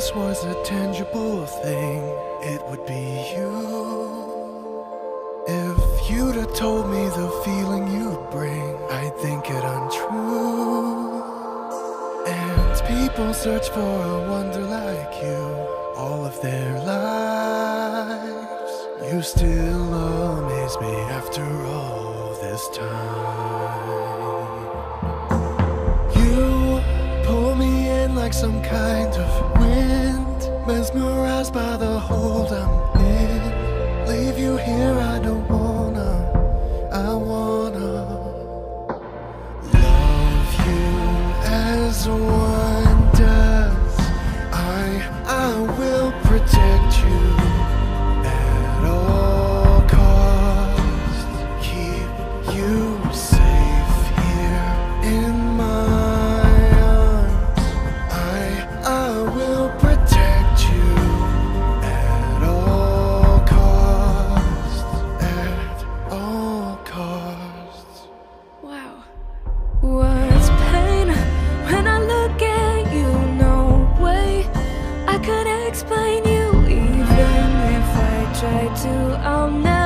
this was a tangible thing, it would be you. If you'd have told me the feeling you'd bring, I'd think it untrue. And people search for a wonder like you all of their lives. You still amaze me after all this time. You pull me in like some kind of wind, mesmerized by the hold I'm in. Leave you here, I don't wanna. I wanna love you as one does. I will protect you at all costs. Keep you safe here in my arms. I will protect you at all costs. At all costs. Wow. What's pain when I look at you? No way I could explain you. Even if I try to, I'll never